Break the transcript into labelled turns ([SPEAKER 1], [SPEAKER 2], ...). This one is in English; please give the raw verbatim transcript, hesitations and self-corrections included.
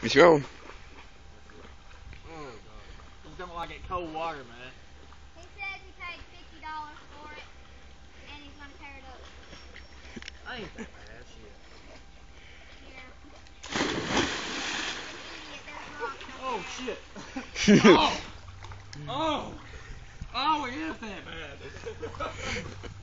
[SPEAKER 1] Let's go.
[SPEAKER 2] Mm. Just don't like it cold water, man.
[SPEAKER 3] He says he paid fifty dollars for it, and he's gonna tear it up.
[SPEAKER 2] I ain't that bad, shit.
[SPEAKER 3] Yeah.
[SPEAKER 2] Oh, shit. oh! Oh! Oh, it is that bad.